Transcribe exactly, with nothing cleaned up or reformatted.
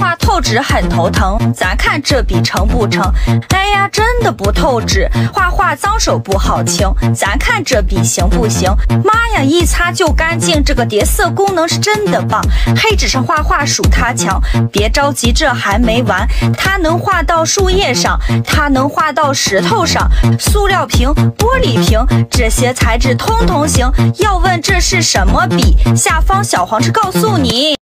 画透纸很头疼，咱看这笔成不成？哎呀，真的不透纸，画画脏手不好清，咱看这笔行不行？妈呀，一擦就干净，这个叠色功能是真的棒。黑纸上画画属它强，别着急，这还没完，它能画到树叶上，它能画到石头上，塑料瓶、玻璃瓶，这些材质通通行。要问这是什么笔？下方小黄车告诉你。